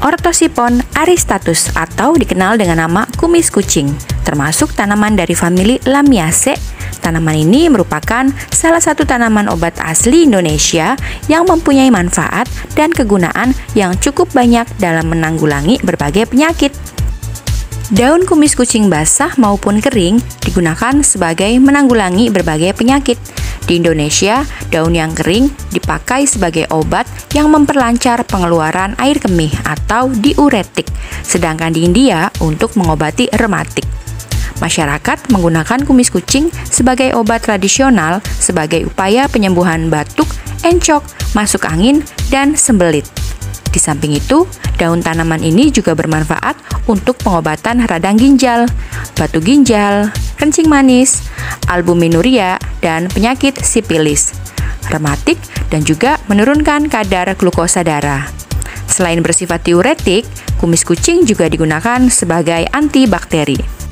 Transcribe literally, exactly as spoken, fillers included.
Orthosipon aristatus atau dikenal dengan nama kumis kucing, termasuk tanaman dari famili Lamiaceae. Tanaman ini merupakan salah satu tanaman obat asli Indonesia yang mempunyai manfaat dan kegunaan yang cukup banyak dalam menanggulangi berbagai penyakit. Daun kumis kucing basah maupun kering digunakan sebagai menanggulangi berbagai penyakit. Di Indonesia, daun yang kering dipakai sebagai obat yang memperlancar pengeluaran air kemih atau diuretik, sedangkan di India untuk mengobati rematik. Masyarakat menggunakan kumis kucing sebagai obat tradisional sebagai upaya penyembuhan batuk, encok, masuk angin, dan sembelit. Di samping itu, daun tanaman ini juga bermanfaat untuk pengobatan radang ginjal, batu ginjal, kencing manis, albuminuria, dan penyakit sipilis, rematik, dan juga menurunkan kadar glukosa darah. Selain bersifat diuretik, kumis kucing juga digunakan sebagai antibakteri.